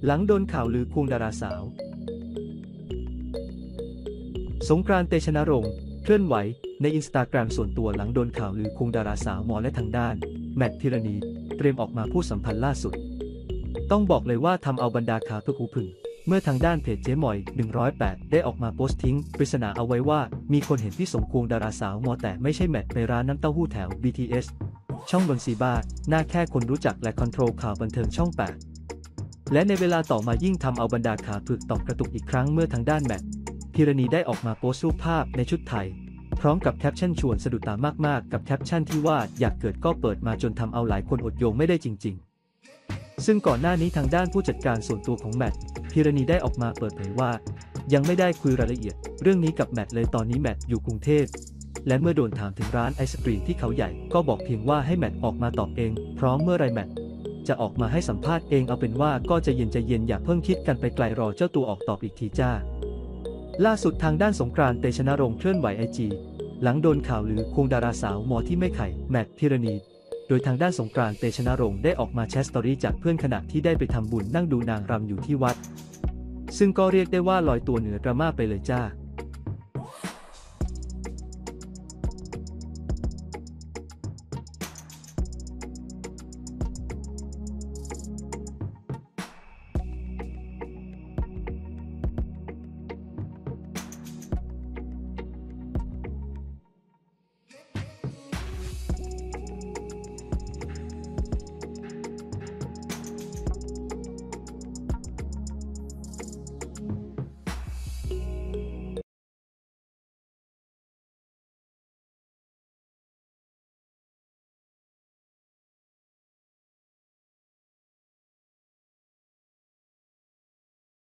หลังโดนข่าวลือควงดาราสาวสงกรานต์ เตชะนรงค์เคลื่อนไหวในอินสตาแกรมส่วนตัวหลังโดนข่าวลือควงดาราสาวหมอและทางด้านแมท พิรณีเตรียมออกมาพูดสัมพันธ์ล่าสุดต้องบอกเลยว่าทำเอาบรรดาข่าวทุกหูผึ่งเมื่อทางด้านเพจเจ๊มอย108ได้ออกมาโพสต์ทิ้งปริศนาเอาไว้ว่ามีคนเห็นพี่สงควงดาราสาวหมอแต่ไม่ใช่แมทไปร้านน้ำเต้าหู้แถว BTS ช่องบนซีบ้าหน้าแค่คนรู้จักและคอนโทรลข่าวบันเทิงช่อง8และในเวลาต่อมายิ่งทำเอาบรรดาข่าวผึกตอกกระตุกอีกครั้งเมื่อทางด้านแมท พิรณีได้ออกมาโพสต์รูปภาพในชุดไทยพร้อมกับแคปชั่นชวนสะดุดตามากๆกับแคปชั่นที่ว่าอยากเกิดก็เปิดมาจนทำเอาหลายคนอดโยงไม่ได้จริงๆซึ่งก่อนหน้านี้ทางด้านผู้จัดการส่วนตัวของแมท พิรณีได้ออกมาเปิดเผยว่ายังไม่ได้คุยรายละเอียดเรื่องนี้กับแมทเลยตอนนี้แมทอยู่กรุงเทพและเมื่อโดนถามถึงร้านไอศกรีมที่เขาใหญ่ก็บอกเพียงว่าให้แมทออกมาตอบเองพร้อมเมื่อไรแมทจะออกมาให้สัมภาษณ์เองเอาเป็นว่าก็ใจเย็นอย่าเพิ่งคิดกันไปไกลรอเจ้าตัวออกตอบอีกทีจ้าล่าสุดทางด้านสงกรานต์ เตชะนรงค์เคลื่อนไหวไอจีหลังโดนข่าวลือควงดาราสาวหมอที่ไม่ไข่แมท พิรณีโดยทางด้านสงกรานต์ เตชะนรงค์ได้ออกมาแชร์สตอรี่จากเพื่อนขณะที่ได้ไปทำบุญนั่งดูนางรำอยู่ที่วัดซึ่งก็เรียกได้ว่าลอยตัวเหนือดราม่าไปเลยจ้า